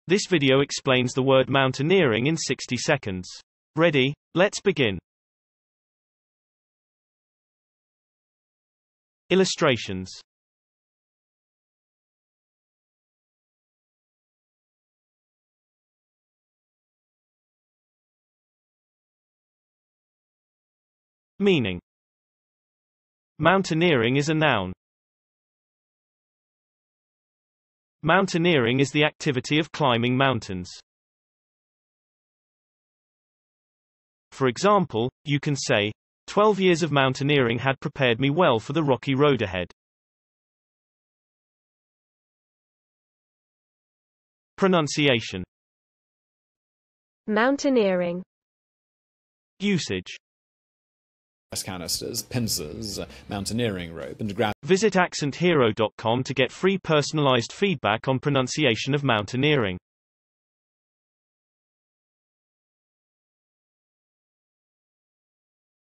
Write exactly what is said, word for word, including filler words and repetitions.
This video explains the word mountaineering in sixty seconds. Ready? Let's begin. Illustrations. Meaning. Mountaineering is a noun. Mountaineering is the activity of climbing mountains. For example, you can say, twelve years of mountaineering had prepared me well for the rocky road ahead. Pronunciation. Mountaineering. Usage. Canisters, pincers, mountaineering rope, and ground. Visit accent hero dot com to get free personalized feedback on pronunciation of mountaineering.